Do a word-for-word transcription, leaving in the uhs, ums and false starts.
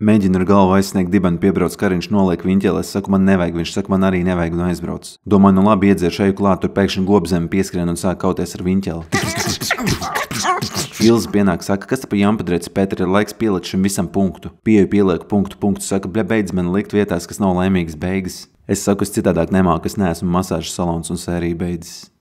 Mēģinu ar galvu aizsniegt dibenu, piebrauc Kariņš, noliek viņķeli, es saku, man nevajag, viņš saka, man arī nevajag un aizbrauc. Domāju, nu labi, iedzier šeju klāt, tur pēkšņi gobzemi pieskrien un sāk kauties ar viņķeli. Ilze pienāk, saka, kas te pa jampadrēts, Pēter, ir laiks pielikt šim visam punktu. Pieeju pielieku punktu, punktu, saka, bļa, beidz man likt vietās, kas nav laimīgas beigas. Es saku, es citādāk nemāku, es neesmu masāžas salons un sērija beidzis.